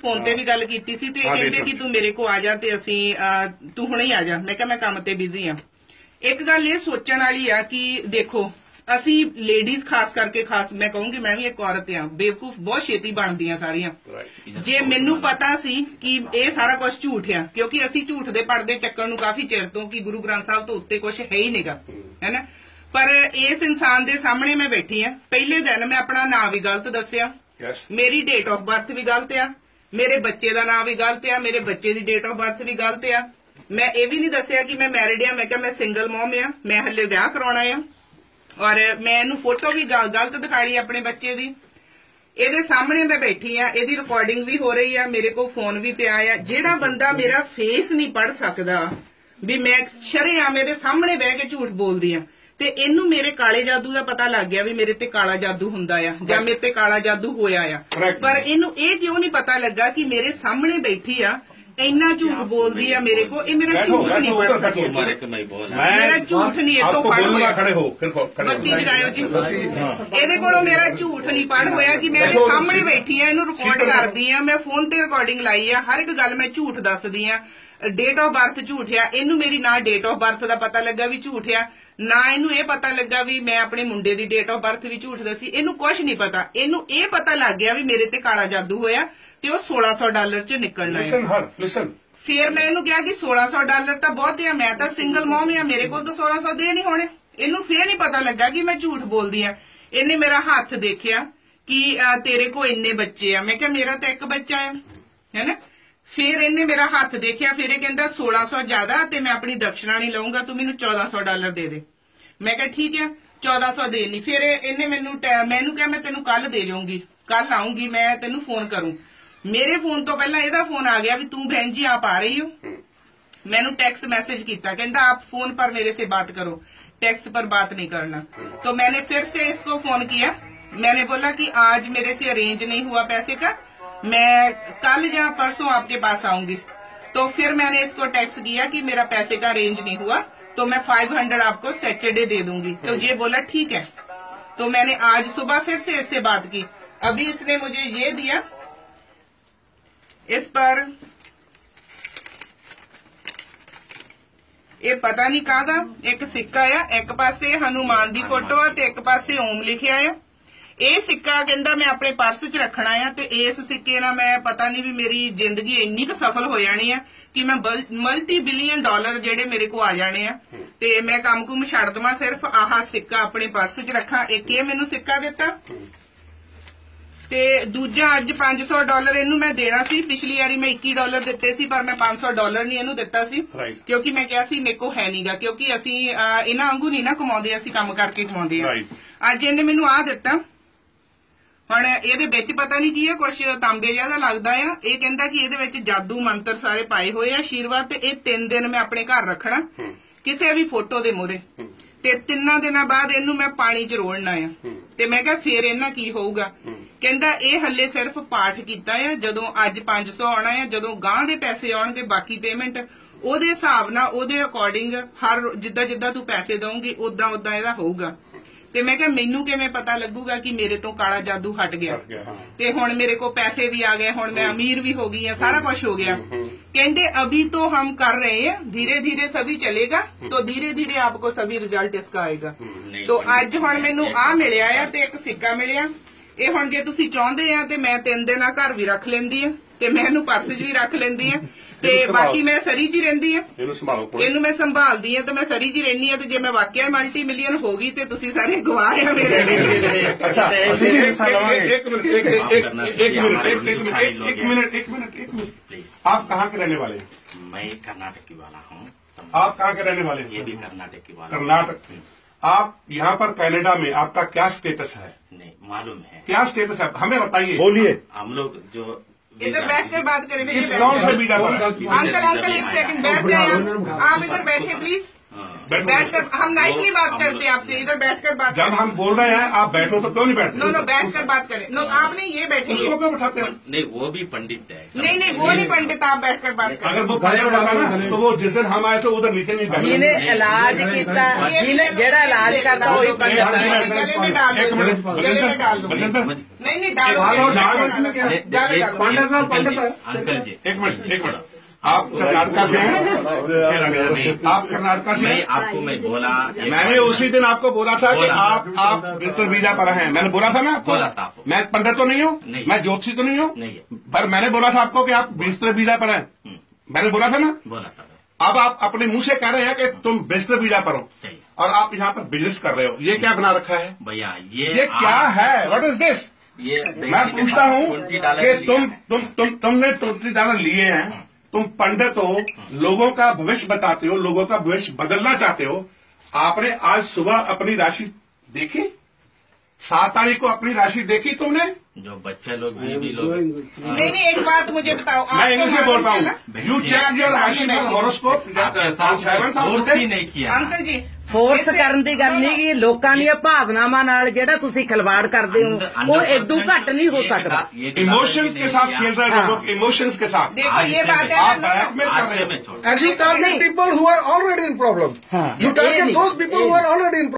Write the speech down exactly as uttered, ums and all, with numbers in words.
Phone ते भी गल कीती सी ते कहंदे कि तू मेरे को आ जा ते असीं तू हुणे ही आ जा। मैं कहा मैं काम ते बिजी हाँ। एक गल ये सोचण वाली आ कि देखो असी लेडीज खास करके खास मैं कहूंगी मैं भी एक औरत हाँ, बेवकूफ बहुत छेती बनदियां सारियां। जे मैनू पता सी कि ये सारा कुछ झूठ है, क्योंकि असी झूठ दे पर्दे चक्कण नूं काफी चिर तो कि गुरु ग्रंथ साहब तो उत्ते कुछ है ही नहींगा, है ना। पर इस इंसान दे सामने मैं बैठी हाँ। पहले दिन मैं अपना नाम भी गलत दस्या, मेरी डेट ऑफ बर्थ भी गलत आ, मेरे बच्चे का नाम भी गलत आ, मेरे बच्चे की डेट ऑफ बर्थ भी गलत आ। मैं ये भी नहीं दसिया कि मैं मैरिड आ, मैं क्या मैं सिंगल मॉम आ, मैं हले ब्याह कराउणा आ और मैं इनू फोटो भी गलत दिखाई अपने बच्चे की। ਇਹਦੇ ਸਾਹਮਣੇ मैं बैठी हाँ, ਇਹਦੀ रिकॉर्डिंग भी हो रही है, मेरे को फोन भी पिया है। ਜਿਹੜਾ ਬੰਦਾ ਮੇਰਾ फेस नहीं पढ़ सकदा भी मैं ਸ਼ਰੇਆਮ ਇਹਦੇ ਸਾਹਮਣੇ ਬਹਿ ਕੇ ਝੂਠ ਬੋਲਦੀ ਆ ਤੇ ਇਹਨੂੰ ਮੇਰੇ ਕਾਲੇ ਜਾਦੂ ਦਾ ਪਤਾ ਲੱਗ ਗਿਆ ਵੀ ਮੇਰੇ ਤੇ ਕਾਲਾ ਜਾਦੂ ਹੁੰਦਾ ਆ ਜਾਂ ਮੇਰੇ ਤੇ ਕਾਲਾ ਜਾਦੂ ਹੋਇਆ ਆ। ਪਰ ਇਹਨੂੰ ਇਹ ਕਿਉਂ ਨਹੀਂ ਪਤਾ ਲੱਗਾ ਕਿ ਮੇਰੇ ਸਾਹਮਣੇ ਬੈਠੀ ਆ ਇੰਨਾ ਝੂਠ ਬੋਲਦੀ ਆ ਮੇਰੇ ਕੋ। ਇਹ ਮੇਰਾ ਝੂਠ ਨਹੀਂ ਪੜ ਸਕਦੀ, ਮੇਰਾ ਝੂਠ ਨਹੀਂ ਇਹ ਤੋਂ ਪੜ ਹੋਇਆ। ਬੱਤੀ ਜਗਾਇਓ ਜੀ, ਇਹਦੇ ਕੋਲੋਂ ਮੇਰਾ ਝੂਠ ਨਹੀਂ ਪੜ ਹੋਇਆ ਕਿ ਮੈਂ ਇਹਦੇ ਸਾਹਮਣੇ ਬੈਠੀ ਆ, ਇਹਨੂੰ ਰਿਕਾਰਡ ਕਰਦੀ ਆ, ਮੈਂ ਫੋਨ ਤੇ ਰਿਕਾਰਡਿੰਗ ਲਾਈ ਆ, ਹਰ ਇੱਕ ਗੱਲ ਮੈਂ ਝੂਠ ਦੱਸਦੀ ਆ। डेट ऑफ बर्थ झूठ आ, इनू मेरी ना डेट ऑफ बर्थ का पता लगा भी झूठ आ, ना इनू ये पता लगा भी मैं अपने मुंडे की डेट ऑफ बर्थ भी झूठ दसी। इनू कुछ नहीं पता, इनू ये पता लग गया भी मेरे ते काला जादू होया ते वो सोलह सौ डॉलर च निकलना है। फिर मैं इनू कहा कि सोलह सौ डॉलर तो बहुत है, मैं तो सिंगल मॉम आ, मेरे को तो सोलह सौ दे नहीं होने। इनू फिर नहीं पता लगा कि मैं झूठ बोलदी आ। इन्हें मेरा हाथ देखिया कि तेरे को इन्ने बच्चे आ, मैं क्या मेरा तो एक बच्चा है, है ना। फिर इन्हें मेरा हाथ देखिया, फिर ये कहता सोलह सौ ज्यादा ते मैं अपनी दक्षिणा नहीं लाऊंगा, तू मैनू चौदह सौ डॉलर दे दे। मैं कहा ठीक है चौदह सौ दे ली। फिर इन्हें मैनू मैनू क्या मैं तेनू कल दे जाऊंगी, कल आऊंगी मैं तेनू फोन करूं। मेरे फोन तो पहला एदा फोन आ गया भी तू बहन जी आप आ रही हो। मैनू टेक्स्ट मैसेज किया, कहता आप फोन पर मेरे से बात करो, टेक्स्ट पर बात नहीं करना। तो मैंने फिर से इसको फोन किया, मैंने बोला कि आज मेरे से अरेंज नहीं हुआ पैसे का, मैं कल या परसों आपके पास आऊंगी। तो फिर मैंने इसको टेक्स्ट किया कि मेरा पैसे का अरेंज नहीं हुआ तो मैं फाइव हंड्रेड आपको सैटरडे दे दूंगी। तो ये बोला ठीक है। तो मैंने आज सुबह फिर से इससे बात की, अभी इसने मुझे ये दिया, इस पर ये पता नहीं कादा एक सिक्का आ, एक पासे हनुमान दी फोटो आ ते एक पासे ओम लिखिया है। ਇਹ ਸਿੱਕਾ ਕਹਿੰਦਾ ਮੈਂ ਆਪਣੇ ਪਰਸ 'ਚ ਰੱਖਣਾ ਆ ਤੇ ਇਸ ਸਿੱਕੇ ਨਾਲ ਮੈਂ ਪਤਾ ਨਹੀਂ ਵੀ ਮੇਰੀ ਜ਼ਿੰਦਗੀ ਇੰਨੀ ਕੁ ਸਫਲ ਹੋ ਜਾਣੀ ਆ ਕਿ ਮੈਂ ਮਲਟੀ ਬਿਲੀਅਨ ਡਾਲਰ ਜਿਹੜੇ ਮੇਰੇ ਕੋ ਆ ਜਾਣੇ ਆ ਤੇ ਮੈਂ ਕੰਮ ਕੁਮ ਛੱਡ ਦਵਾਂ, ਸਿਰਫ ਆਹ ਸਿੱਕਾ ਆਪਣੇ ਪਰਸ 'ਚ ਰੱਖਾਂ। ਇੱਕ ਇਹ ਮੈਨੂੰ ਸਿੱਕਾ ਦਿੱਤਾ ਤੇ ਦੂਜਾ ਅੱਜ ਪੰਜ ਸੌ ਡਾਲਰ ਇਹਨੂੰ ਮੈਂ ਦੇਣਾ ਸੀ। ਪਿਛਲੀ ਵਾਰੀ ਮੈਂ ਇੱਕੀ ਡਾਲਰ ਦਿੱਤੇ ਸੀ ਪਰ ਮੈਂ ਪੰਜ ਸੌ ਡਾਲਰ ਨਹੀਂ ਇਹਨੂੰ ਦਿੱਤਾ ਸੀ ਕਿਉਂਕਿ ਮੈਂ ਕਿਹਾ ਸੀ ਮੇਰੇ ਕੋ ਹੈ ਨਹੀਂਗਾ, ਕਿਉਂਕਿ ਅਸੀਂ ਇਹਨਾਂ ਵਾਂਗੂ ਨਹੀਂ ਨਾ ਕਮਾਉਂਦੇ, ਅਸੀਂ ਕੰਮ ਕਰਕੇ ਕਮਾਉਂਦੇ ਆ। ਅੱਜ ਇਹਨੇ ਮੈਨੂੰ ਆਹ ਦਿੱਤਾ। ਹੁਣ ਇਹਦੇ ਵਿੱਚ ਪਤਾ ਨਹੀਂ ਕੀ ਹੈ, ਕੁਛ ਤਾਂਬੇ ਜਿਹਾ ਦਾ ਲੱਗਦਾ ਆ। ਇਹ ਕਹਿੰਦਾ ਕਿ ਇਹਦੇ ਵਿੱਚ ਜਾਦੂ ਮੰਤਰ ਸਾਰੇ ਪਾਏ ਹੋਏ ਆ, ਆਸ਼ੀਰਵਾਦ, ਤੇ ਇਹ ਤਿੰਨ ਦਿਨ ਮੈਂ ਆਪਣੇ ਘਰ ਰੱਖਣਾ ਕਿਸੇ ਵੀ ਫੋਟੋ ਦੇ ਮੂਹਰੇ ਤੇ ਤਿੰਨਾਂ ਦਿਨਾਂ ਬਾਅਦ ਇਹਨੂੰ ਮੈਂ ਪਾਣੀ 'ਚ ਰੋੜਨਾ ਆ। ਤੇ ਮੈਂ ਕਿਹਾ ਫੇਰ ਇਹਨਾਂ ਕੀ ਹੋਊਗਾ? ਕਹਿੰਦਾ ਇਹ ਹੱਲੇ ਸਿਰਫ ਪਾਠ ਕੀਤਾ ਆ, ਜਦੋਂ ਅੱਜ ਪੰਜ ਸੌ ਆਉਣਾ ਆ, ਜਦੋਂ ਗਾਂ ਦੇ ਪੈਸੇ ਆਉਣਗੇ ਬਾਕੀ ਪੇਮੈਂਟ ਉਹਦੇ ਹਿਸਾਬ ਨਾਲ ਉਹਦੇ ਅਕੋਰਡਿੰਗ ਹਰ ਜਿੱਦਾਂ ਜਿੱਦਾਂ ਤੂੰ ਪੈਸੇ ਦਊਂਗੀ ਉਦਾਂ ਉਦਾਂ ਇਹਦਾ ਹੋਊਗਾ। ਤੇ ਮੈਂ ਕਿਹਾ ਮੈਨੂੰ ਕਿਵੇਂ ਪਤਾ ਲੱਗੂਗਾ ਕਿ ਮੇਰੇ ਤੋਂ ਕਾਲਾ ਜਾਦੂ ਹਟ ਗਿਆ ਤੇ ਹੁਣ ਮੇਰੇ ਕੋਲ ਪੈਸੇ ਵੀ ਆ ਗਏ, ਹੁਣ ਮੈਂ ਅਮੀਰ ਵੀ ਹੋ ਗਈ ਆ, ਸਾਰਾ ਕੁਝ ਹੋ ਗਿਆ। ਕਹਿੰਦੇ अभी तो हम कर रहे हैं, धीरे धीरे सभी चलेगा, तो धीरे धीरे आपको सभी रिजल्ट इसका आएगा। तो ਅੱਜ ਹੁਣ ਮੈਨੂੰ ਆ ਮਿਲਿਆ ਆ ਤੇ ਇੱਕ ਸਿੱਕਾ ਮਿਲਿਆ। ਇਹ ਹੁਣ ਜੇ ਤੁਸੀਂ ਚਾਹੁੰਦੇ ਆ ਤੇ ਮੈਂ ਤਿੰਨ ਦਿਨਾਂ ਘਰ ਵੀ ਰੱਖ ਲੈਂਦੀ ਆ ਤੇ ਮੈਂ ਇਹਨੂੰ ਪਰਸ 'ਚ ਵੀ ਰੱਖ ਲੈਂਦੀ ਆ ਤੇ ਬਾਕੀ ਮੈਂ ਸਰੀ 'ਚ ਹੀ ਰਹਿੰਦੀ ਆ, ਇਹਨੂੰ ਮੈਂ ਸੰਭਾਲਦੀ ਆ ਤੇ ਮੈਂ ਸਰੀ 'ਚ ਹੀ ਰਹਿੰਦੀ ਆ। ਤੇ ਜੇ ਮੈਂ ਵਾਕਿਆ ਮਲਟੀ ਮਿਲੀਅਨ ਹੋ ਗਈ ਤੇ ਤੁਸੀਂ ਸਾਰੇ ਗਵਾਹ ਆ ਮੇਰੇ। अच्छा एक मिनट एक मिनट एक मिनट एक मिनट एक मिनट आप कहाँ के रहने वाले हैं? मैं कर्नाटक की वाला हूँ। आप कहाँ के रहने वाले हैं? ये भी कर्नाटक की वाला। कर्नाटक। आप यहाँ पर कनाडा में आपका क्या स्टेटस है? नहीं मालूम है। क्या स्टेटस है हमें बताइए। बोलिए। हम लोग जो इधर बैठ कर बात करें। इस गाँव से वीजा पर अंकल अंकल एक सेकंड बैठ जाए, आप इधर बैठे प्लीज। बैठो। बैठकर हम नाइसली वो बात हम करते हैं लोग- आपसे, इधर बैठकर बात जब करें। हम बोल रहे हैं आप बैठो तो क्यों नहीं बैठते? नो नो बैठकर बात करें। नो आप नहीं ये बैठेंगे। उसको क्यों बैठाते हैं? नहीं वो भी पंडित है। नहीं नहीं वो नहीं पंडित, आप बैठकर बात करें। अगर वो पहले बैठा ना तो वो जिस दिन हम आए तो उधर नीचे नहीं बैठे। ਜਿਹਨੇ ਇਲਾਜ ਕੀਤਾ ਜਿਹਨੇ ਜਿਹੜਾ ਇਲਾਜ ਕਰਦਾ ਉਹੀ ਪੰਡਤ ਹੈ। गले में डाल एक दो, मिनट, गले में डाल दो। बलजिंदर, नहीं नहीं डालो, डालो, गले में डालो, डालो, क्या? गले में डालो। पंडित साहब, पंडित साहब। अंकल जी एक मिनट एक मिनट, आप कर्नाटका से हैं? आप कर्नाटका से मैं हैं? आपको मैं बोला मैंने उसी दिन आपको बोला था कि बोला। आप आप मिस्टर वीजा पर हैं। मैंने बोला था ना आपको? बोला था आपको। मैं पंडित तो नहीं हूँ, नहीं। मैं ज्योतिषी तो नहीं हूँ, नहीं है। पर मैंने बोला था आपको कि आप मिस्टर वीजा पर हैं। हम्म, मैंने बोला था ना? बोला था अब आप अपने मुंह से कह रहे हैं कि तुम मिस्टर वीजा पर हो सही है। और आप यहाँ पर बिजनेस कर रहे हो। ये क्या बना रखा है? भैया ये ये क्या आप- है? What is this? ये मैं पूछता हूँ ट्वेंटी डॉलर कि लिया तुम है। तुम तुम तुमने ट्वेंटी डॉलर लिए हैं, तुम पंडित हो, लोगों का भविष्य बताते हो, लोगों का भविष्य बदलना चाहते हो। आपने आज सुबह अपनी राशि देखी? सात तारीख को अपनी राशि देखी तुमने? जो बच्चे लोग बीवी लोग नहीं नहीं एक बात मुझे बताओ, मैं इंग्लिश में बोलता मालूम हूँ। चला? यू चेक योर राशि हॉरोस्कोप आपके साथ फोर्स ही नहीं किया। अंकल जी ਫੋਰਸ इसे- ਕਰਨ ਦੀ ਗੱਲ ਨਹੀਂ ਕਿ ਲੋਕਾਂ ਦੀਆਂ ਭਾਵਨਾਵਾਂ ਨਾਲ ਜਿਹੜਾ ਤੁਸੀਂ ਖਿਲਵਾੜ ਕਰਦੇ ਹੋ ਉਹ ਇਦੋਂ ਘੱਟ नहीं हो सकता। इमोशंस के साथ खेल रहे हैं लोग, इमोशंस के साथ। देखो ये बात है आप ना, नो, नो, ब्लैकमेल कर रहे हो। में छोड़ And you target people who are already in problem. हाँ, You ये target नहीं, those people ये who are already in problem.